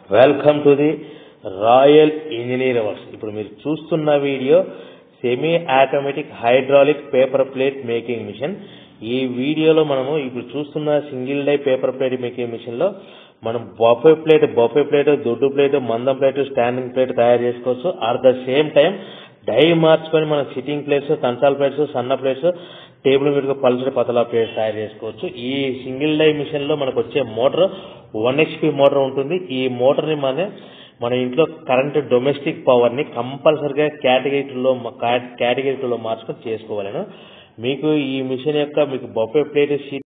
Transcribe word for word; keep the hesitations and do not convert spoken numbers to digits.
Welcome to the royal engineer hours. ఇప్పుడు మీరు చూస్తున్న video semi automatic hydraulic paper plate making machine. ఈ వీడియోలో మనము ఇప్పుడు చూస్తున్న single die paper plate making machine లో మనం బఫే ప్లేట్ బఫే ప్లేట్ దొడ్డు ప్లేట్ మందం ప్లేట్ స్టాండింగ్ ప్లేట్ తయారు చేసుకోవచ్చు. At the same time die మార్చుకొని మనం సిట్టింగ్ ప్లేట్స్ కంచాల ప్లేట్స్ సన్న ప్లేట్స్ టేబుల్ మీద పల్చడి పతలా ప్లేట్స్ తయారు చేసుకోవచ్చు. ఈ సింగిల్ డై మిషన్ లో మనకు వచ్చే మోటార్ వన్ హెచ్పి మోటార్ ఉంటుంది. ఈ మోటార్ ని మన మన ఇంట్లో కరెంట్ డొమెస్టిక్ పవర్ ని కంపల్సరిగా కేటగిరీలో కేటగిరీలో మార్చుకొని చేసుకోవాలను. మీకు ఈ మిషన్ యొక్క మీకు బఫే ప్లేట్